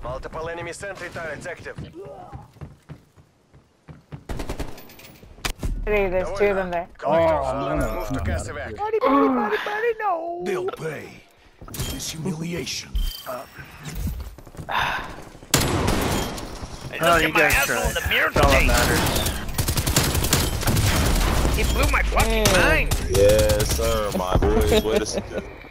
Multiple enemy sentry turrets active. Hey, there's two of them there. Move to gas evac. Buddy, no! They'll pay for this humiliation. Oh, you guys try. That's all that matters. He blew my fucking mind. Yes, sir, my boys. Wait a second.